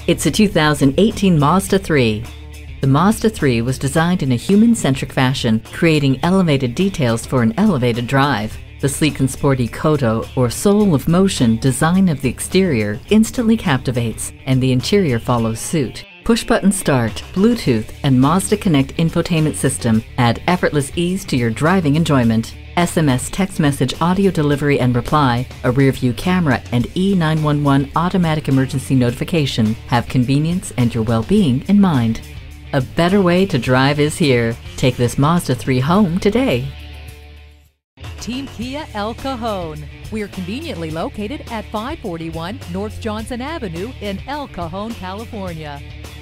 It's a 2018 Mazda 3. The Mazda 3 was designed in a human-centric fashion, creating elevated details for an elevated drive. The sleek and sporty Kodo, or soul of motion, design of the exterior instantly captivates, and the interior follows suit. Push-button start, Bluetooth, and Mazda Connect infotainment system add effortless ease to your driving enjoyment. SMS text message audio delivery and reply, a rear-view camera, and E911 automatic emergency notification have convenience and your well-being in mind. A better way to drive is here. Take this Mazda 3 home today. Team Kia El Cajon. We are conveniently located at 541 North Johnson Avenue in El Cajon, California.